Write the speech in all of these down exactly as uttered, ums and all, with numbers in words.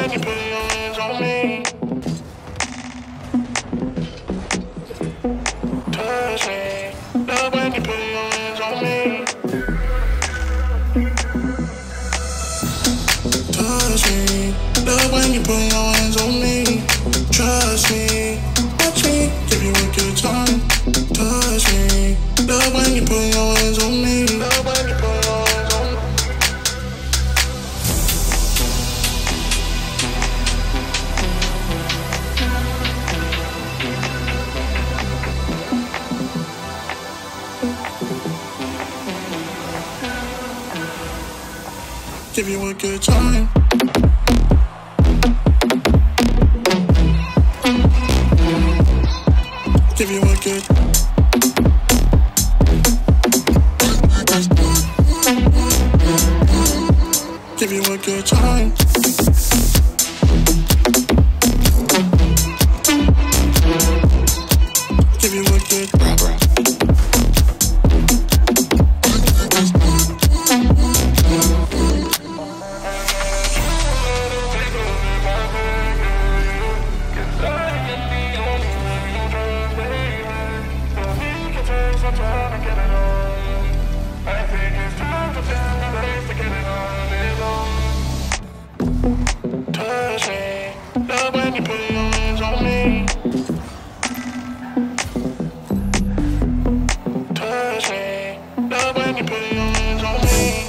when you put your hands on me. Touch me. Love when you put your hands on me. Touch me. Love when you put your hands on me. Trust me. Watch me. Give you a good time. Touch me. Love when you put your hands on me. Love when you put your hands on me. Give you a good time. Give you a good. Give you a good time. Give you a good. Touch me, love when you put your hands on me. Touch me, love when you put your hands on me.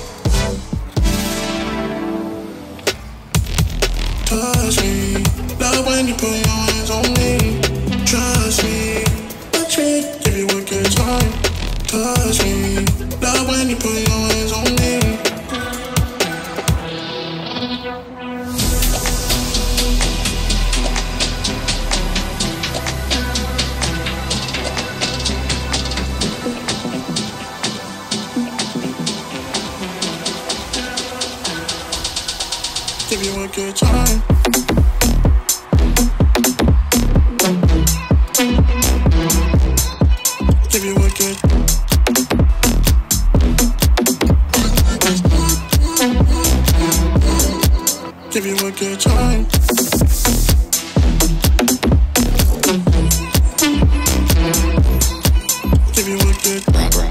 Touch me, love when you put your hands on me. Trust me, watch me, give you a good time. Touch me, love when you put your hands on me. Give you a good time. Give you a good. Give you a good time. Give you a good.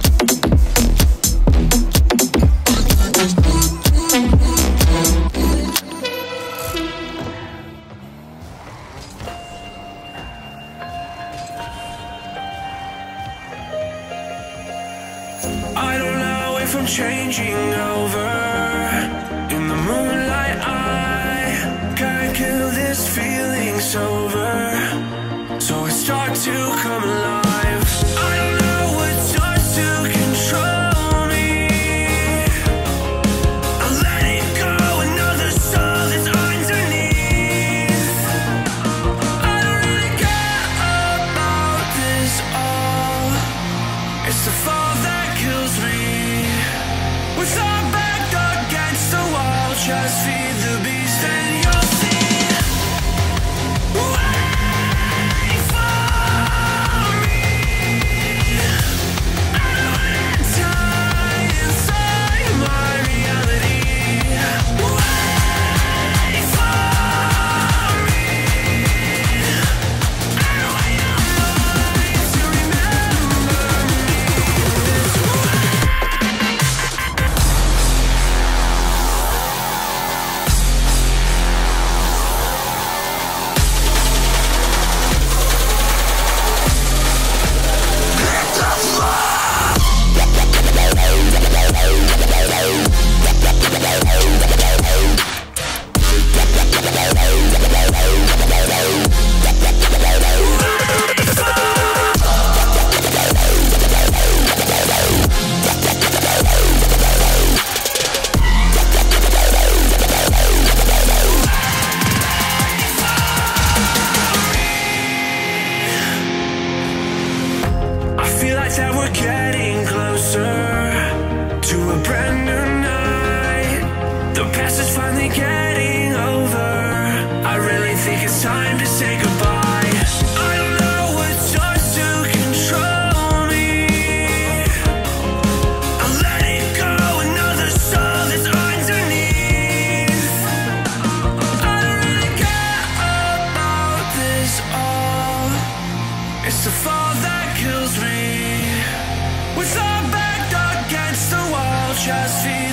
I don't know if I'm changing over. In the moonlight I can't kill this feeling sober. So I start to come alive. I don't know what starts to control me. I'll let it go, another soul that's underneath. I don't really care about this all. It's the fall that kills me. With our back against the wall, just feed the beast and you'll see. Wait for me. I don't wanna die inside my reality. Wait for me. I don't want your mind to remember me this way.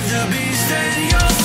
with the beast and you're